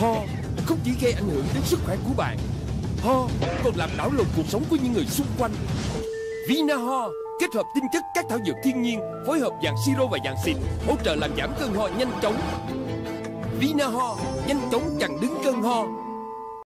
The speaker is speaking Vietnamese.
Ho không chỉ gây ảnh hưởng đến sức khỏe của bạn, ho còn làm đảo lộn cuộc sống của những người xung quanh. Vinaho kết hợp tinh chất các thảo dược thiên nhiên, phối hợp dạng siro và dạng xịt, hỗ trợ làm giảm cơn ho nhanh chóng. Vinaho nhanh chóng chặn đứng cơn ho,